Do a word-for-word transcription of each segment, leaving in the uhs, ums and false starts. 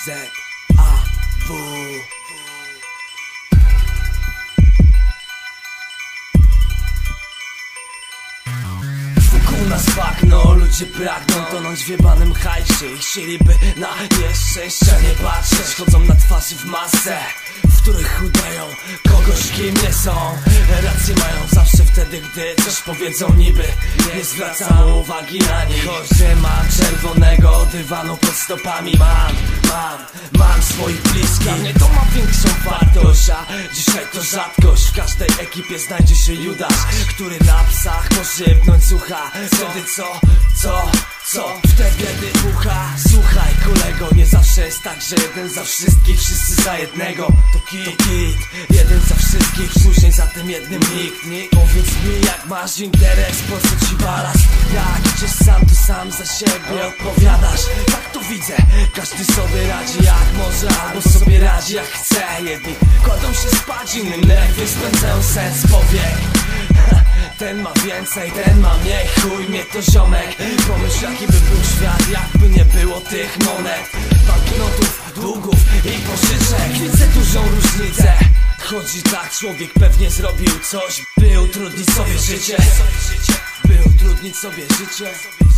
Z A W. Wokół nas bagno, ludzie pragną tonąć w jebanym hajsie i chcieliby na nieszczęścia nie patrzeć. Chodzą na twarzy w masę, w których udają kogoś, kim nie są. Rację mają zawsze wtedy, gdy coś powiedzą niby. Nie zwracam uwagi na nich, choć nie mam czerwonego dywanu pod stopami. Mam, mam, mam swoich bliskich. Dla mnie to ma większą wartość, a dzisiaj to rzadkość. W każdej ekipie znajdzie się Judasz, który na psach poszybnąć ucha. Wtedy co, co, co? Wtedy wybucha. Słuchaj kolego, nie zawsze jest tak, że jeden za wszystkich, wszyscy za jednego. To kit, to kit, jeden za wszystkich, później za tym jednym nikt, nikt. Powiedz mi, jak masz interes, po co ci balast? Jak idziesz sam, to sam za siebie odpowiadasz. Tak to widzę, każdy sobie radzi jak może, albo sobie radzi jak chce. Jedni kładą się spać, innym nerwy spędzają sens powiek. Ten ma więcej, ten ma mniej, chuj mnie to ziomek. Pomyśl jaki by był świat, jakby nie było tych monet, banknotów, długów i pożyczek. Widzę dużą różnicę. Chodzi tak, człowiek pewnie zrobił coś, by utrudnić sobie życie. By utrudnić sobie życie.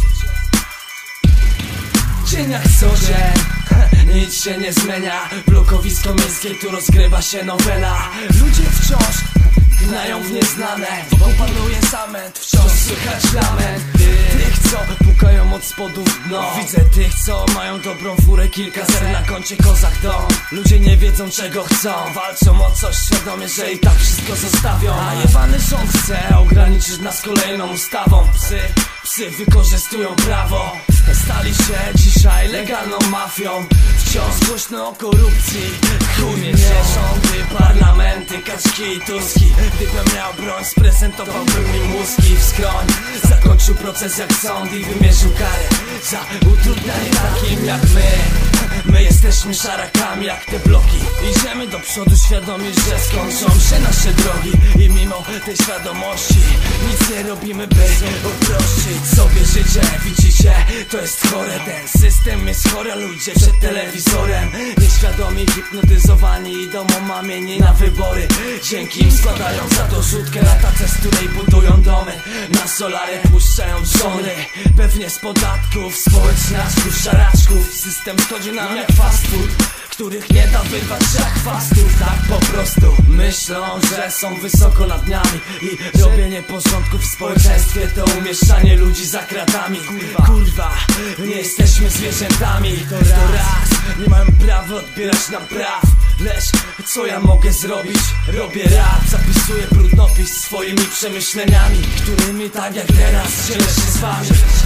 Dzień jak co dzień, nic się nie zmienia. Blokowisko miejskie, tu rozgrywa się nowela. Ludzie wciąż gnają w nieznane, wokół panuje zamęt, wciąż słychać lament tych, co pukają od spodu w dno. Widzę tych, co mają dobrą furę, kilka zer na koncie, kozak dom. Ludzie nie wiedzą czego chcą, walczą o coś świadomie, że i tak wszystko zostawią. A jebany rząd chce ograniczyć nas kolejną ustawą. Psy, psy wykorzystują prawo, stali się dzisiaj legalną mafią. Wciąż głośno o korupcji, chuj mnie rządy, parlamenty, kaczki i tuski. Gdybym miał broń, sprezentowałbym mi mózgi w skroń. Zakończył proces jak sąd i wymierzył karę za utrudnianie takim jak my. My jesteśmy szarakami jak te bloki. Idziemy do przodu świadomi, że skończą się nasze drogi. I mimo tej świadomości nic nie robimy, by uprościć sobie życie. Widzicie, to jest chore, ten system jest chory. Ludzie przed telewizorem nieświadomi, hipnotyzowani, idą omamieni na wybory. Dzięki im składają za to rzutkę na tacę, z której budują domy. Na solary puszczają żony, pewnie z podatków społeczniaczków, szaraczków. System schodzi nam jak fast food, których nie da wyrwać jak chwastów. Tak po prostu myślą, że są wysoko nad nami i robienie porządków w społeczeństwie to umieszczanie ludzi za kratami. Kurwa, kurwa, nie jesteśmy zwierzętami. To raz, nie mają prawa odbierać nam praw. Lecz co ja mogę zrobić? Robię rap, zapisuję brudnopis swoimi przemyśleniami, którymi tak jak teraz dzielę się z wami.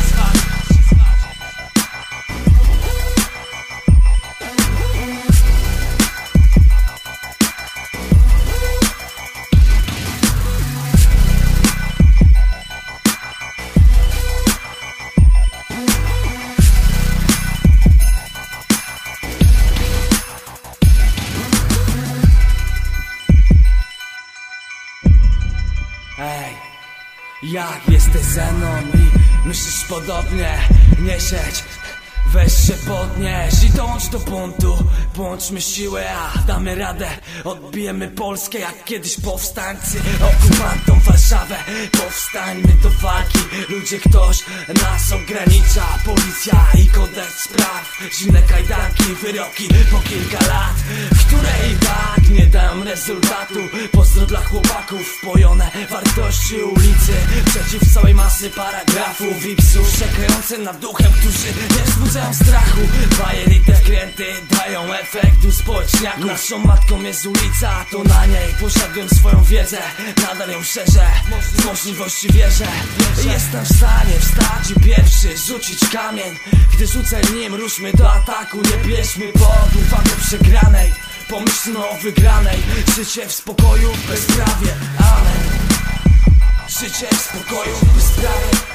Ej, jak jesteś ze mną i myślisz podobnie, nie siedź, weź się podnieś i dąż do buntu. Połączmy siłę, a damy radę. Odbijemy Polskę jak kiedyś powstańcy okupantom Warszawę. Powstańmy do walki, ludzie, ktoś nas ogranicza. Policja i kodeks spraw, zimne kajdanki, wyroki po kilka lat, które i tak nie dają rezultatu. Pozdro dla chłopaków, wpojone wartości ulicy, przeciw całej masy paragrafów i psów czekające nad duchem, którzy nie wzbudzają strachu. Bajer i te wkręty dają efekt u społeczniaków. Naszą matką jest ulica, to na niej posiadłem swoją wiedzę, nadal ją szerzę, z możliwości wierzę. Jestem w stanie wstać i pierwszy rzucić kamień. Gdy rzucę nim, ruszmy do ataku, nie bierzmy pod uwagę przegranej. Pomyślmy o wygranej, życie w spokoju, w bezprawie, amen. Życie w spokoju, w bezprawie.